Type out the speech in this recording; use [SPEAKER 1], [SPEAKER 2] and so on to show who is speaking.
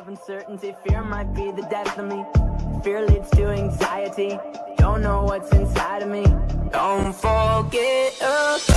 [SPEAKER 1] uncertainty. Fear might be the death of me. Fear leads to anxiety. Don't know what's inside of me. Don't forget